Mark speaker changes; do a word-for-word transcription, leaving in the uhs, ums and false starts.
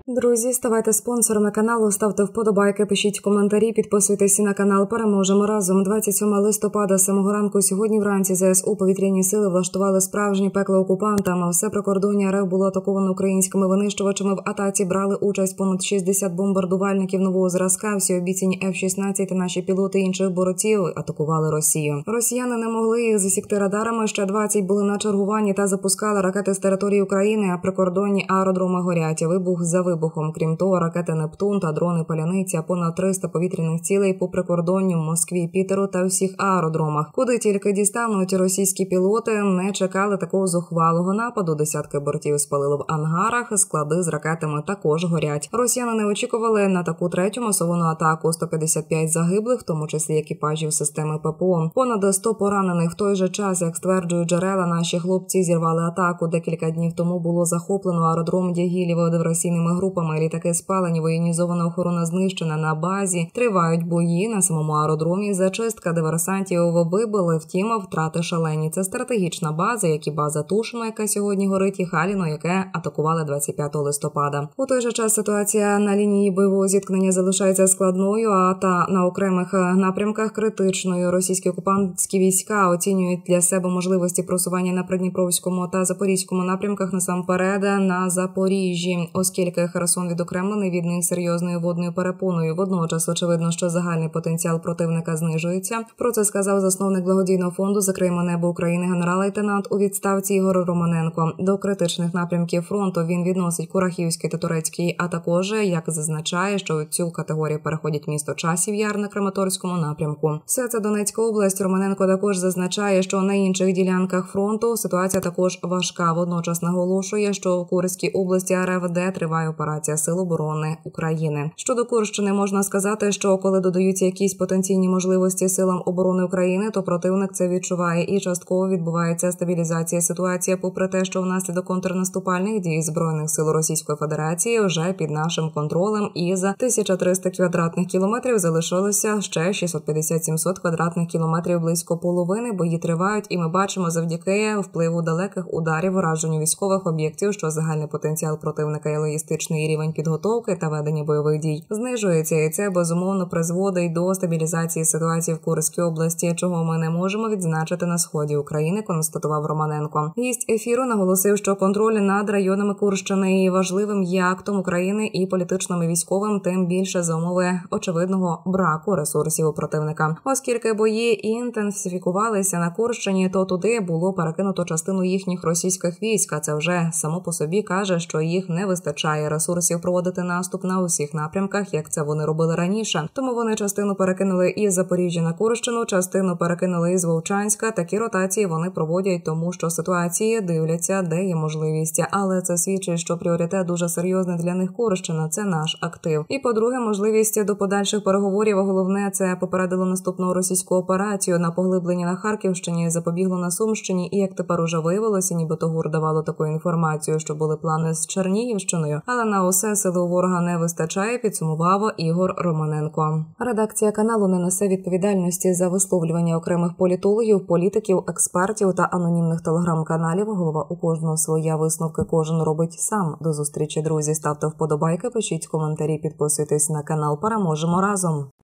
Speaker 1: Друзі, ставайте спонсорами каналу, ставте вподобайки, пишіть коментарі, підписуйтесь на канал. Переможемо разом. двадцять сьомого листопада, з самого ранку, сьогодні вранці ЗСУ повітряні сили влаштували справжнє пекло окупантам. Все прикордоння РФ було атаковано українськими винищувачами. В атаці брали участь понад шістдесят бомбардувальників нового зразка. Всі обіцяні еф шістнадцять та наші пілоти інших борців атакували Росію. Росіяни не могли їх засікти радарами. Ще двадцять були на чергуванні та запускали ракети з території України, а прикордонні аеродроми горять. Вибух за вибухом. Крім того, ракети «Нептун» та дрони «Паляниця», понад триста повітряних цілей по прикордонню Москві, Пітеру та всіх аеродромах. Куди тільки дістануть російські пілоти, не чекали такого зухвалого нападу. Десятки бортів спалило в ангарах, склади з ракетами також горять. Росіяни не очікували на таку третю масовану атаку. сто п'ятдесят п'ять загиблих, в тому числі екіпажів системи ППО. Понад сто поранених. В той же час, як стверджують джерела, наші хлопці зірвали атаку. Декілька днів тому було захоплено аеродром Дягілєво диверсійними групами. Літаки спалені, воєнізована охорона знищена на базі. Тривають бої на самому аеродромі. Зачистка диверсантів вибили, втім, втрати шалені. Це стратегічна база, як і база Тушино, яка сьогодні горить, і Халіно, яке атакували двадцять п'ятого листопада. У той же час ситуація на лінії бойового зіткнення залишається складною, а та на окремих напрямках критичною. Російські окупантські війська оцінюють для себе можливості просування на Придніпровському та Запорізькому напрямках, насамперед на Запоріжжі, оскільки Херсон відокремлений від них серйозною водною перепоною. Водночас очевидно, що загальний потенціал противника знижується. Про це сказав засновник благодійного фонду «Закриємо небо України» генерал-лейтенант у відставці Ігор Романенко. До критичних напрямків фронту він відносить Курахівський та Турецький, а також, як зазначає, що у цю категорію переходять місто Часів Яр на Краматорському напрямку. Все це Донецька область. Романенко також зазначає, що на інших ділянках фронту ситуація також важка. Водночас наголошує, що у Курській області РФ, де триває операція Сил оборони України. Щодо Курщини, можна сказати, що коли додаються якісь потенційні можливості Силам оборони України, то противник це відчуває і частково відбувається стабілізація ситуації, попри те, що внаслідок контрнаступальних дій Збройних сил Російської Федерації вже під нашим контролем із тисяча триста квадратних кілометрів залишилося ще шістсот п'ятдесят - сімсот квадратних кілометрів, близько половини. Бої тривають, і ми бачимо завдяки впливу далеких ударів враженню військових об'єктів, що загальний потенціал противника і логістичний рівень підготовки та ведення бойових дій знижується, і це безумовно призводить до стабілізації ситуації в Курській області, чого ми не можемо відзначити на сході України, констатував Романенко. Гість ефіру наголосив, що контроль над районами Курщини є важливим є актом України і політичним і військовим, тим більше за умови очевидного браку ресурсів у противника. Оскільки бої інтенсифікувалися на Курщині, то туди було перекинуто частину їхніх російських військ, а це вже само по собі каже, що їх не вистачає ресурсів проводити наступ на усіх напрямках, як це вони робили раніше. Тому вони частину перекинули із Запоріжжя на Курщину, частину перекинули із Вовчанська. Такі ротації вони проводять, тому що ситуації дивляться, де є можливість. Але це свідчить, що пріоритет дуже серйозний для них Курщина – це наш актив. І, по-друге, можливість до подальших переговорів, а головне, це попередило наступну російську операцію на поглиблення на Харківщині, запобігло на Сумщині, і, як тепер уже виявилося, нібито ГУР давало таку інформацію, що були плани з Чернігівщиною, але на усе сили у ворога не вистачає, підсумував Ігор Романенко. Редакція каналу не несе відповідальності за висловлювання окремих політологів, політиків, експертів та анонімних телеграм-каналів. Голова у кожного своя, висновки кожен робить сам. До зустрічі, друзі. Ставте вподобайки, пишіть коментарі, підписуйтесь на канал. Переможемо разом!